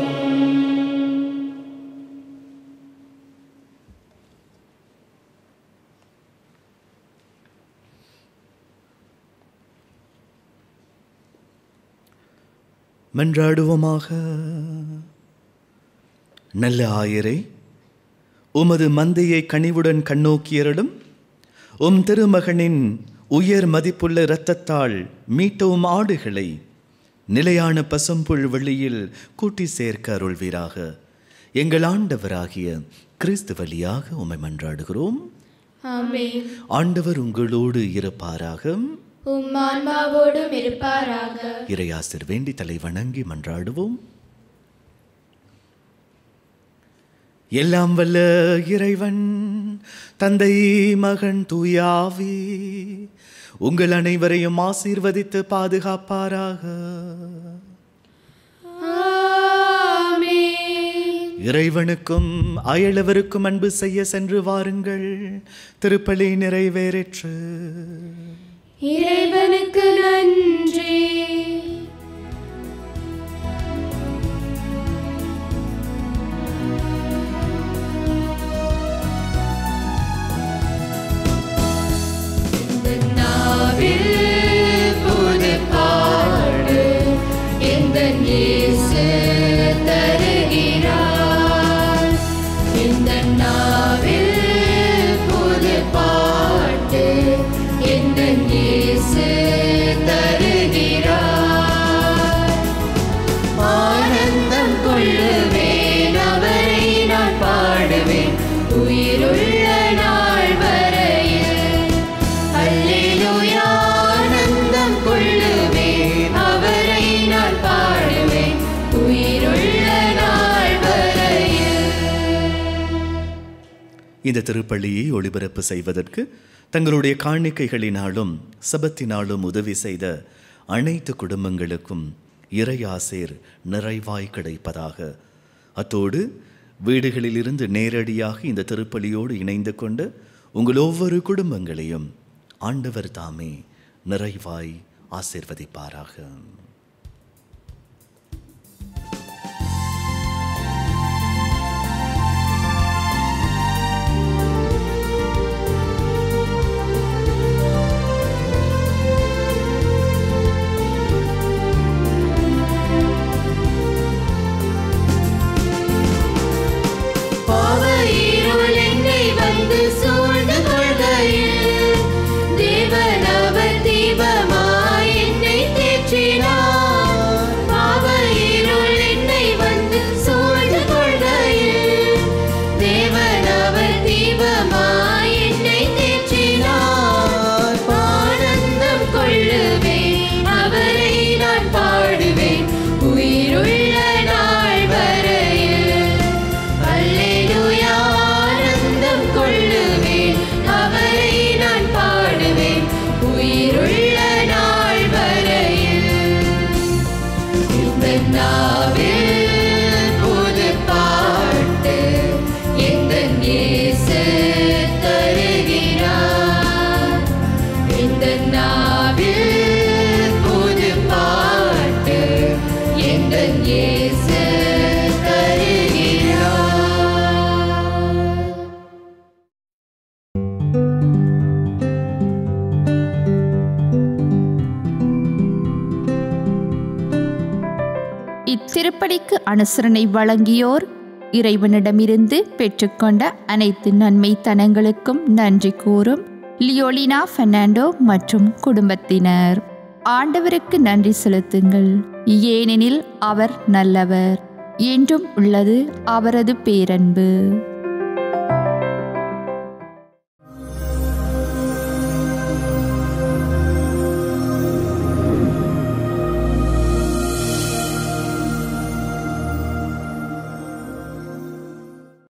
மன்றாடுவோமாக. நல்ல ஆயரே, உமது மந்தையை கனிவுடன் கண்ணோக்கியருளும். உம் திருமகனின் உயர் மதிப்புள்ள இரத்தத்தால் மீட்டவும் ஆடுகளை நிலையான பசும்புல் வெளியில் கூட்டி சேர்க்க அருள்வீராக. எங்கள் ஆண்டவராகிய கிறிஸ்து வழியாக உம்மை மன்றாடுகிறோம். ஆமென். ஆண்டவர் உங்களோடு இருப்பாராக. உம் ஆன்மாவோடும் இருப்பாராக. இறையாசிர் வேண்டி தலை வணங்கி மன்றாடுவோம். எல்லாம் வல்ல இறைவன் தந்தை மகன் தூயாவி உங்கள் அனைவரையும் ஆசீர்வதித்து பாதுகாப்பாராக. ஆமென். இறைவனுக்கும் அயலவருக்கும் அன்பு செய்ய சென்று வாருங்கள். திருப்பலி நிறைவேறிற்று. இறைவனுக்கு நன்றி. புது பாடு எந்த இயேசு தருகிறார். இந்த நாவில் புது பாட்டு எந்த இயேசு தருகிறார். ஆனந்தம் கொள்ளுவேன், அவரை நான் பாடுவேன் உயிருள்ள நாள் வரையில். அல்லேலூயா, ஆனந்தம் கொள்ளுவேன், அவரை நான் பாடுவேன் உயிருள்ள நாள் வரையில். இந்த திருப்பள்ளியை ஒளிபரப்பு செய்வதற்கு தங்களுடைய காணிக்கைகளினாலும் சபத்தினாலும் உதவி செய்த அனைத்து குடும்பங்களுக்கும் இறையாசீர் நிறைவாய் கிடைப்பதாக. அத்தோடு வீடுகளிலிருந்து நேரடியாக இந்த திருப்பலியோடு இணைந்து கொண்டு உங்கள் ஒவ்வொரு குடும்பங்களையும் ஆண்டவர் தாமே நிறைவாய் ஆசீர்வதிப்பாராக. இத்திருப்பலிக்கு அனுசரணை வழங்கியோர் இறைவனிடமிருந்து பெற்றுக்கொண்ட அனைத்து நன்மைத்தனங்களுக்கும் நன்றி கூறும் லியோலினா பெர்னாண்டோ மற்றும் குடும்பத்தினர். ஆண்டவருக்கு நன்றி செலுத்துங்கள், ஏனெனில் அவர் நல்லவர், என்றும் உள்ளது அவரது பேரன்பு.